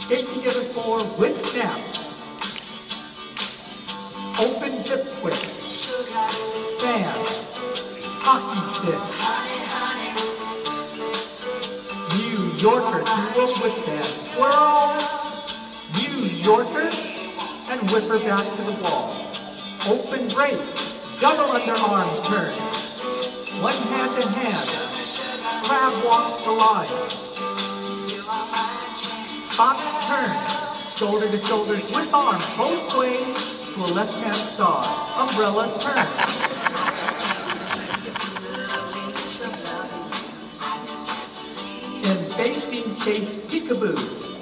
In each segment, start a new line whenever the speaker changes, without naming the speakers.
Skate together four with snaps. Open hip twist. Fan. Hockey stick. New Yorker to a whip band. Twirl. New Yorker and whip her back to the wall. Open break. Double underarm turn. One hand in hand. Crab walks the line. Spot turn. Shoulder to shoulder with arms both ways to a left hand star. Umbrella turn. In facing chase peekaboo.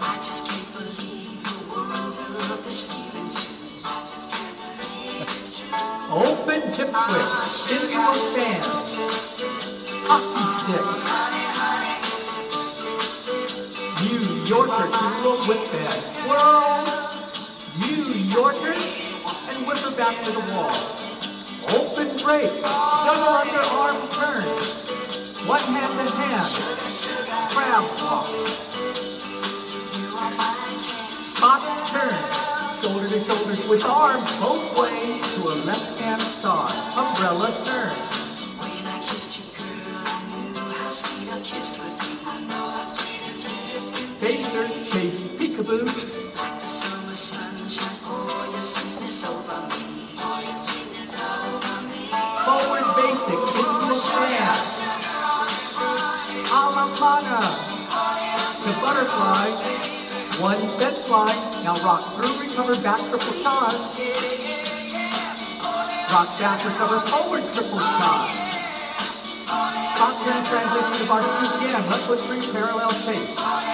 Open hip twist into a fan. Hockey stick. New Yorker to a whip band. Twirl. New Yorker and whip her back to the wall. Open break. Double underarm turn. One hand in hand. Crab walk. Spot turn. Shoulder to shoulder with arms both ways to a left hand star. Umbrella turn. Facers chase peekaboo. Forward basic into a fan. Alamana to butterfly. One bed slide. Now rock through, recover, back, triple toss. Rock back, recover, forward, triple toss. Top turn transition to bar scoop again. Left foot three, parallel chase.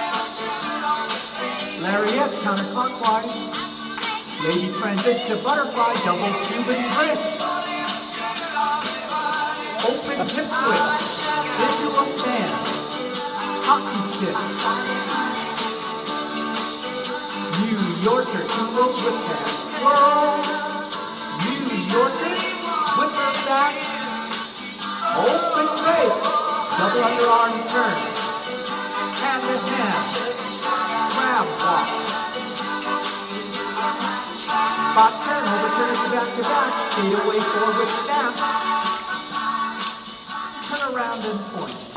Lariat, counterclockwise. Lady transition to butterfly, double Cuban bridge. Open hip twist. Into a fan. Hockey stick. New Yorker to a whip band. Twirl. New Yorker. Whip her back. Open break. Double underarm turn. Hand in hand. Crab walk. Spot turn. Overturn it to back to back. Skate away forward with snap. Turn around and point.